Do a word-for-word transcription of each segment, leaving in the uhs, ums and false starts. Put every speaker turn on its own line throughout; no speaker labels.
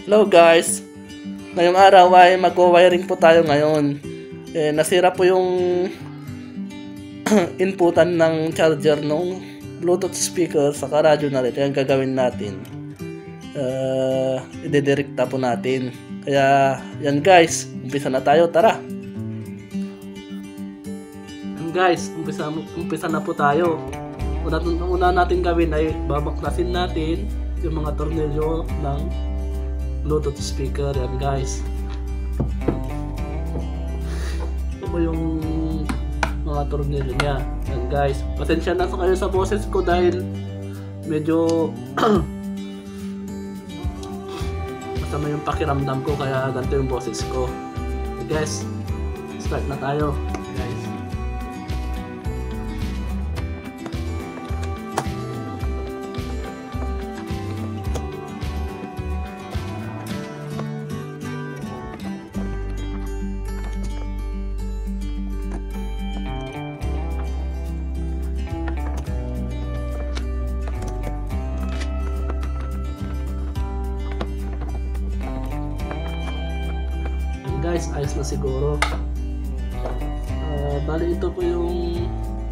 Hello guys, ngayong araw ay magwa-wiring po tayo ngayon. Eh, nasira po yung inputan ng charger ng Bluetooth speaker sa radyo na rin. Kaya ang gagawin natin, uh, idedirekta po natin. Kaya yan guys, umpisa na tayo, tara. Yan guys, umpisa, umpisa na po tayo. Una, una natin gawin ay babaklasin natin yung mga tornilyo ng Bluetooth speaker. Yan guys, ito po yung mga tornilyo niya. Yan guys, pasensya na sa kayo sa boses ko dahil medyo masama yung pakiramdam ko, kaya ganito yung boses ko. Okay guys, start na tayo guys. Guys, ayos na siguro. Uh, bali ito po yung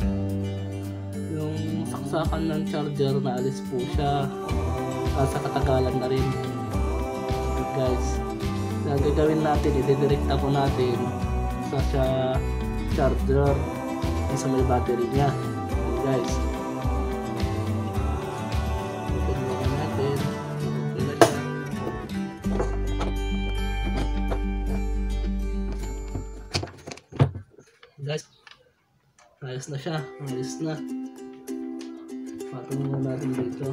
yung saksakan ng charger na alis po siya uh, sa katagalan na rin. Okay, guys, ang gagawin natin, idedirekta po natin sa siya charger sa may battery niya. Okay, guys, open mo natin. Guys, ayos na siya, ayos na. Patong muna natin dito.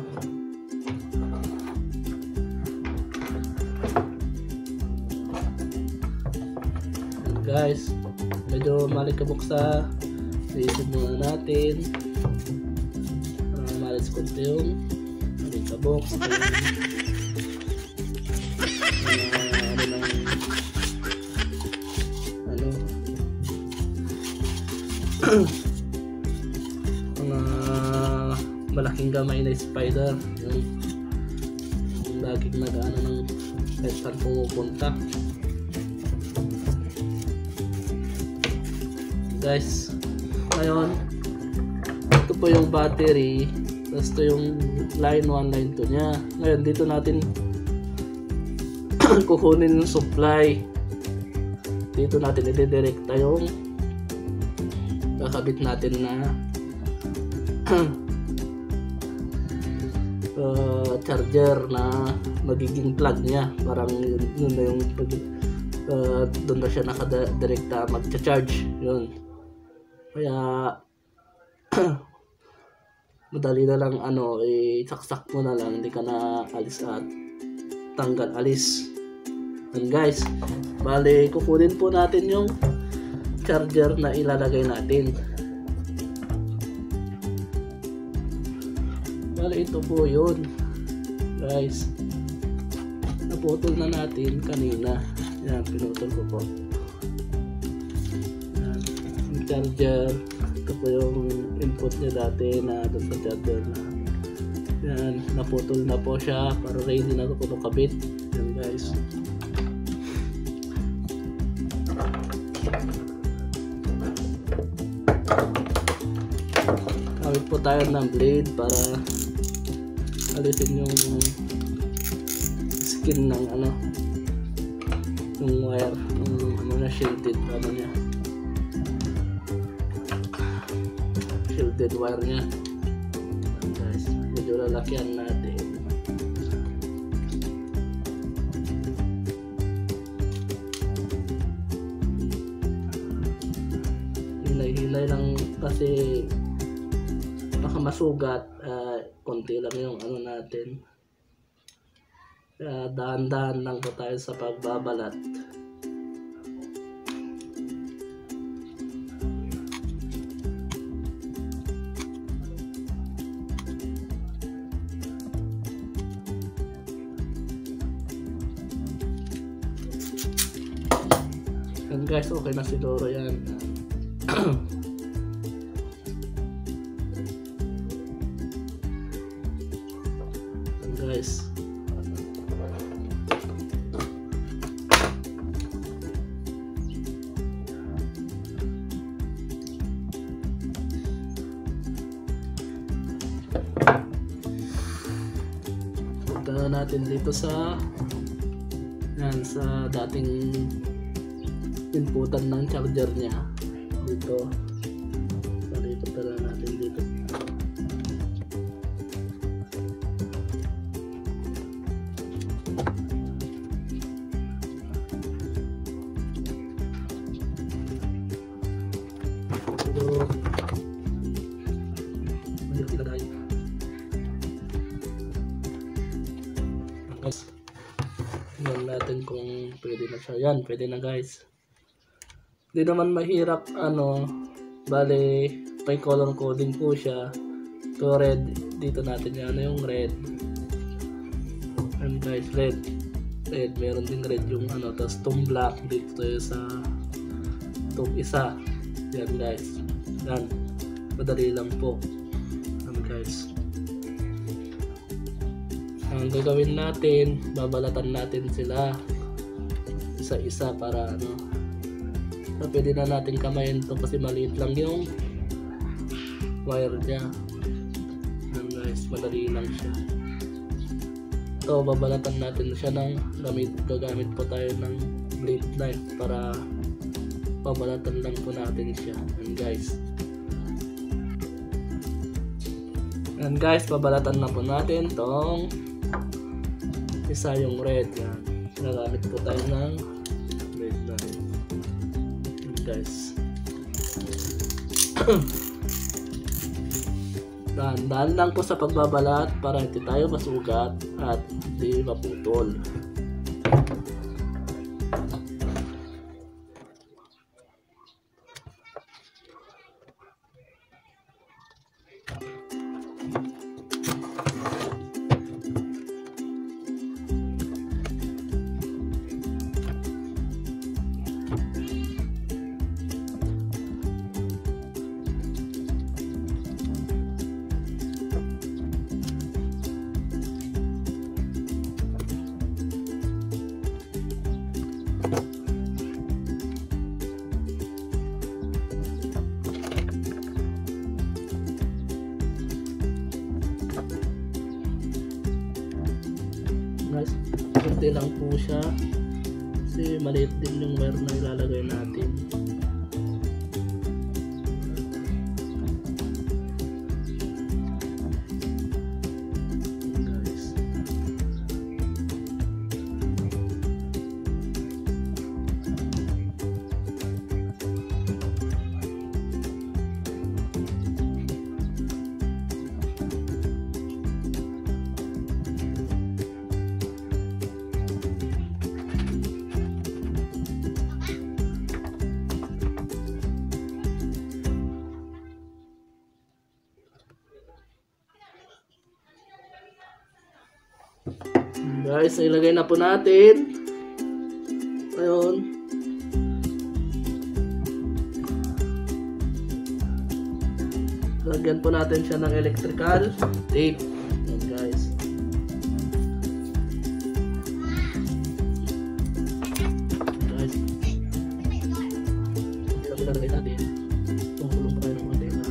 And guys, medyo malikabok sa isip muna natin para malis konti yung malikabok. Mga malaking gamay na spider, yung, yung laging nag-ano ng kahit saan pumupunta. Guys, ngayon ito po yung battery, tapos ito yung line one, line two nya. Ngayon dito natin kukunin yung supply, dito natin idedirekta yung kakabit natin na uh, charger na magiging plug niya. Parang yun, yun na yung uh, doon na siya nakadirekta magcha-charge yun. Kaya madali na lang ano, isaksak mo na lang, hindi ka na alis at tanggal alis. And guys, bali kukunin po natin yung charger na ilalagay natin. Bale ito po yun guys, naputol na natin kanina. Yan, pinutol ko po. Yan, yung charger, ito po yung input niya dati na doon sa charger na yan, naputol na po siya para ready na ito po kabit. Yan guys, gamit po tayo ng blade para alisin yung skin ng ano, yung wire, yung ano na shielded ano niya, shielded wire niya. Guys, medyo lalakyan natin. Hilay-hilay lang kasi baka masugat. Uh, konti lang yung ano natin, uh, dahan-dahan lang po tayo sa pagbabalat. And guys, okay na siguro yan. guys. Punta na natin dito sa yan, sa dating inputan ng charger niya dito. Palipat na natin dito. So, balik ilagay. Guys, tingnan natin kung pwede na siya. Yan, pwede na guys. Hindi naman mahirap, ano, bale may color coding po siya. To red, dito natin yan, yung red. And guys, red. Red, meron din red yung ano, tapos itong black dito tayo sa itong isa. Yan guys. Yan. Madali lang po. Yan guys. Ang gagawin natin, babalatan natin sila isa-isa para ano, so, pwede na natin kamayin to kasi maliit lang yung wire nya. Yan guys, madali lang siya. So babalatan natin siya ng gamit, gagamit po tayo ng blade knife para babalatan lang po natin siya. Yan guys. Yan guys, babalatan na po natin tong isa yung red. Yan, gagamit po tayo ng blade knife. Guys, dahan-dahan lang po sa pagbabalat para hindi tayo masugat at hindi maputol. Guys, kunti lang po siya kasi maliit din yung wire na ilalagay natin. Guys, Guys, ilagay na po natin. Ayun. Lagyan po natin siya ng electrical tape. Ayun guys. Guys. Hindi lang ilagay natin. Tungkulong pa tayo ng mga tela.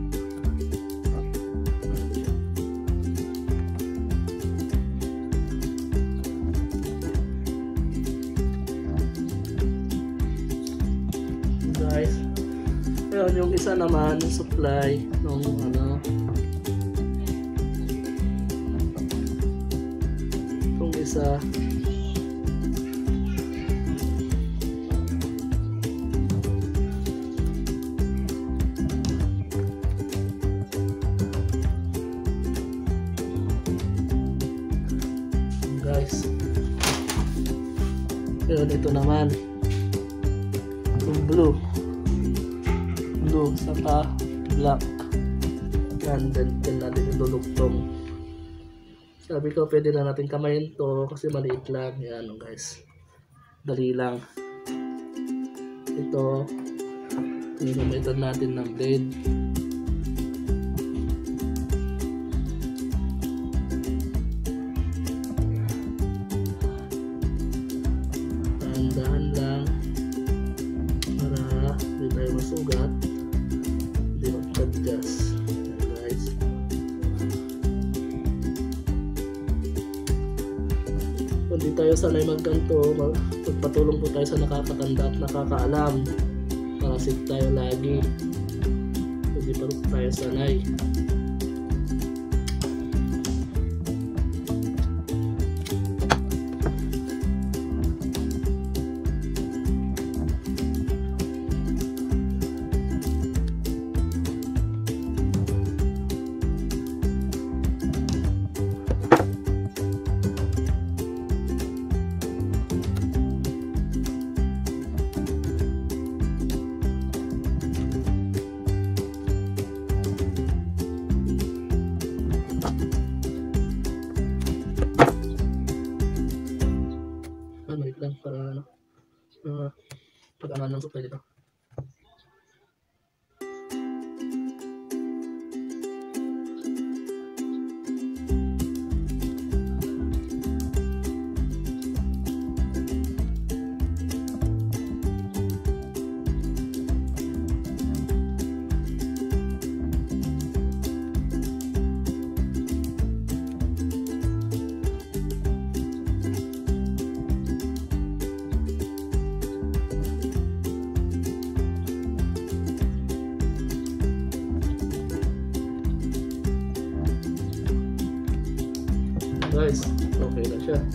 Guys, ayun yung isa naman supply nung ano, yung isa guys, ayun ito naman yung blue blue saka black. Yan, then, then natin idulugtong. Sabi ko pwede na natin kamayin to kasi maliit lang. Yan guys, dali lang. Ito ginamitan natin ng blade. Dahan-dahan lang para hindi tayo masugat, hindi magkadgas. Yan guys. hindi tayo sanay magganto, mag magpatulong po tayo sa nakakatanda at nakakaalam para safe tayo lagi. Hindi pa rin tayo sanay. Wait lang para ano uh, pag-aman ng supply dito. Guys, okay na siya.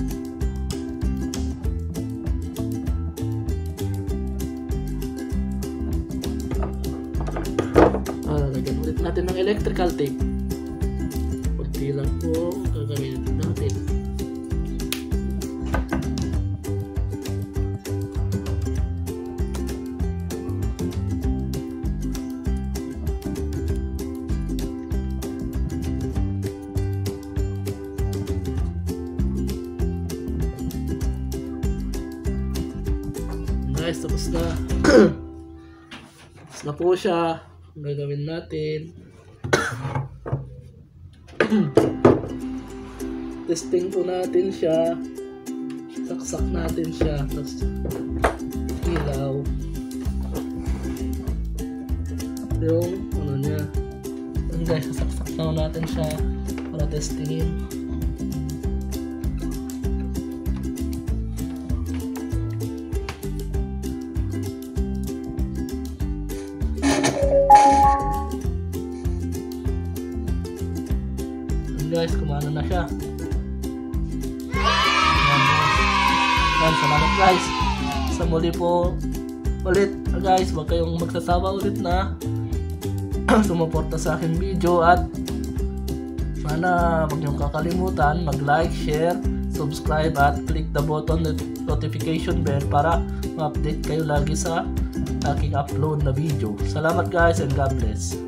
Ah, lagyan ulit natin ng electrical tape. Kunti lang po gagawin natin. Guys, tapos na. Tapos na po siya. Ang gagawin natin. Testing po natin siya. Saksak natin siya. Tapos ilaw. Yung ano niya. Yan guys, sasaksak na natin siya para testingin. Guys, kumana na siya. Yan, salamat guys. Sa muli po ulit guys, wag kayong magsasawa ulit na sumuporta sa aking video at sana wag niyong kakalimutan mag-like, share, subscribe at click the button notification bell para ma-update kayo lagi sa aking upload na video. Salamat guys and God bless.